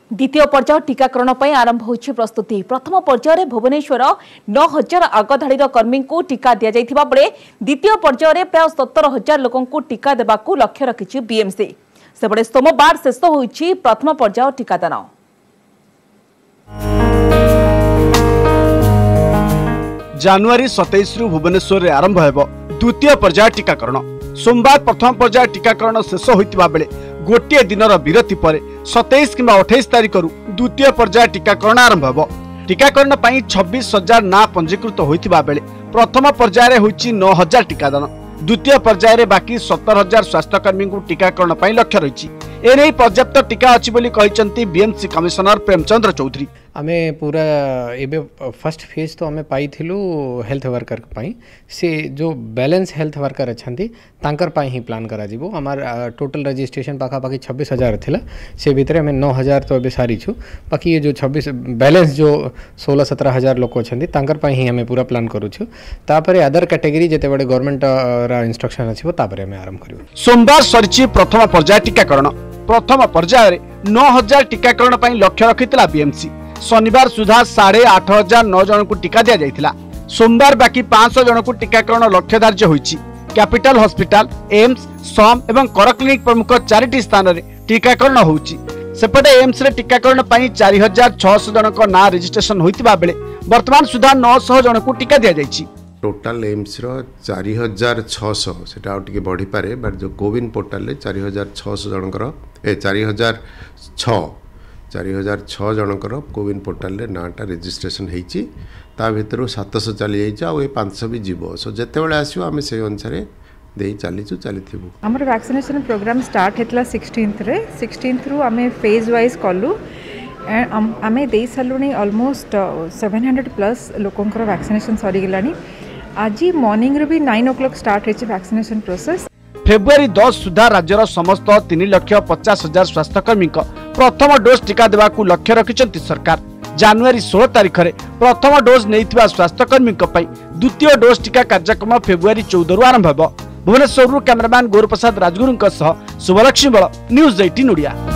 द्वितीय पर्याय टीकाकरण पर आरंभ होछि प्रस्तुति। प्रथम पर्याय भुवनेश्वर 9000 आगधाड़ी कर्मी को टीका दि जाइथिबा बेले द्वितीय पर्याय प्राय 17000 लोकों को टीका देबाकू लक्ष्य रखिछि बीएमसी। सेबडे सोमवार शेष होछि प्रथम पर्याय टीकादान। जनवरी 27 रु भुवनेश्वर रे आरंभ हेबो द्वितीय पर्याय टीकाकरण। सोमवार प्रथम पर्याय टीकाकरण शेष होइतिबा बेले गोटे दिनर विरति पर 27 कि 28 तारिख रु द्वितीय पर्याय टीकाकरण आरंभ हेबो। टीकाकरण पई 26000 ना पंजीकृत होइतिबा बेले प्रथम पर्याय रे होइछि 9000 टीकादान। द्वितीय पर्याय रे बाकी 17000 स्वास्थ्यकर्मी को टीकाकरण पई लक्ष्य रहिछि। एने पर्याप्त टीका अछि बोली कहिसंती बीएमसी कमिश्नर प्रेमचंद्र चौधरी। आमे पूरा एबे फर्स्ट फेज तो आमे पाई थिलु हेल्थ वर्कर पाई से जो बैलेंस हेल्थ वर्कर अछंती तांकर पाई ही प्लान करा जिवो। हमार टोटल रजिस्ट्रेशन पाखा पाखी 26000 थिला से भीतर हमें 9000 तो एबे सारी छु। बाकी ये जो 26 बैलेंस जो 16-17 लोक अछंती तांकर पाई ही हमें पूरा प्लान करू छु। तापरे अदर कैटेगरी जते बडे गवर्नमेंट रा इंस्ट्रक्शन अछि तापरे हमें आरंभ करियो। सोमवार सरिछि प्रथम पर्याय टीकाकरण। प्रथम पर्याय रे 9000 टीकाकरण पई लक्ष्य रखितला बीएमसी। शनिवार सुधा 8500 जन को टीका दिया जाइथिला। सोमवार बाकी 500 जन को टीकाकरण लक्ष्य धार्य होइछि। कैपिटल हॉस्पिटल, एम्स, सम एवं कर क्लिनिक प्रमुख 4टी स्थान रे टीकाकरण होउछि। सेपटे एम्स रे टीकाकरण पई 4600 जन को ना रजिस्ट्रेशन होइतिबा बेले वर्तमान सुधा 900 जन को टीका दिया जाइछि। टोटाल एम्स रो 4600 सेटा आ टिके बढ़ी पारे बट जो कोविन पोर्टल रे 4600 जनकर 4006 जनकर कोविन पोर्टल रे नाटा रजिस्ट्रेशन हेछि। ता भितर 700 चली जाइछ आ 500 भी जीवो। सो जते बेले आसीओ आमे से अनुसार देई चलीथिबु। हमर वैक्सीनेशन प्रोग्राम स्टार्ट हेतला 16th रु आमे फेज वाइज कलु एंड आमे देई सालुनी ऑलमोस्ट 700 प्लस लोकंकर वैक्सीनेशन सरी गेलानी। आज मॉर्निंग रे भी 9 o'clock स्टार्ट हेछि वैक्सीनेशन प्रोसेस। फेब्रुआरी 10 सुधा राज्यर समस्त 3,50,000 स्वास्थ्यकर्मी प्रथम डोज टीका देवा लक्ष्य रखिछंती सरकार। जनवरी 16 तारिख रे प्रथम डोज नैथिबा स्वास्थ्यकर्मी द्वितीय डोज टीका कार्यक्रम फेब्रुआरी 14 रु आरंभ हेबो। Bhubaneswar cameraman Gauraprasad Rajguru Shubhalakshmi Bal, news 18 Odia.